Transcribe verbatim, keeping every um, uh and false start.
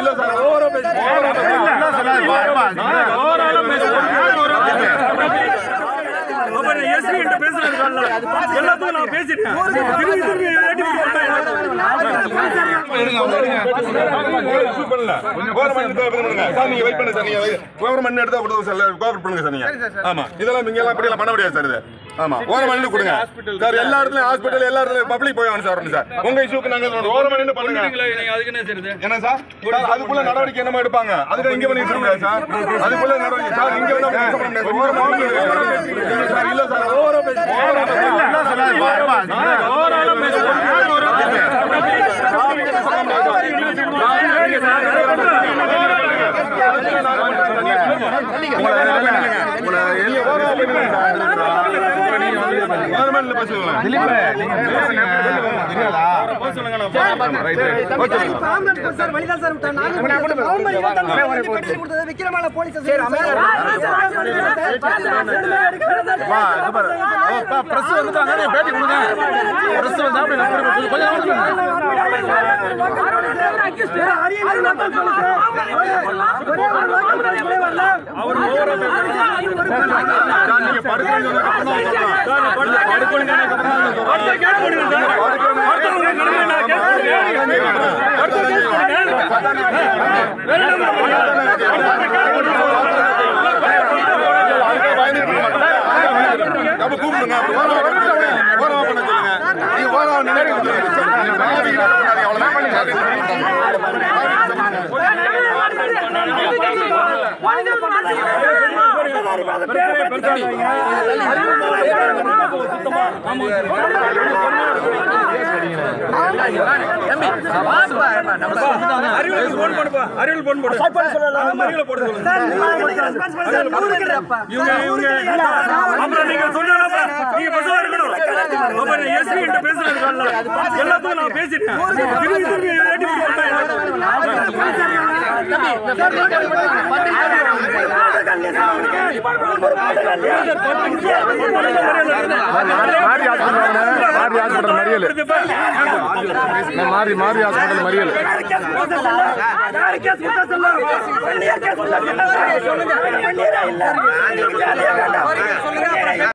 இல்ல சார் ஓவரா பேசுறீங்க ஓவரா எஸ்பி கிட்ட பேசுறேன் எல்லாத்துக்கும் நான் பேசிட்டேன் திரும்பி திரும்பி ஏடி பண்ணல கவர்மெண்ட் பண்ணுங்க சார் நீங்க வெயிட் பண்ணுங்க சார் நீங்க கவர்மெண்ட் எடுத்தா கொடுங்க சார் கோஆபரேட் பண்ணுங்க சார் நீங்க ஆமா இதெல்லாம் நீங்க எல்லாம் இப்படி எல்லாம் பண்ண முடியாது சார் இது ஆமா கவர்மெண்ட் கொடுங்க சார் எல்லா இடத்துலயும் ஹாஸ்பிடல் எல்லா இடத்துலயும் பப்ளிக் போய் ஆகணும் சார் சார் உங்க இஷ்யூக்கு நாங்க கவர்மெண்ட் பண்ணுங்க அதுக்கு என்ன செய்யுது என்ன சார் அதுக்குள்ள நடவடிக்கை என்ன எடுப்பாங்க அதுக்கு இங்க பண்ணி சொல்லுங்க சார் அதுக்குள்ள நடவடிக்கை சார் இங்க வந்து சார் இல்ல சார் ஓவரா பேசுறீங்க ஓவரா எல்லாத்துக்கும் நான் பேசிட்டேன் திரும்பி திரும்பி ஏடி மாறி மாறி ஹாஸ்பிட்டல் மறியல்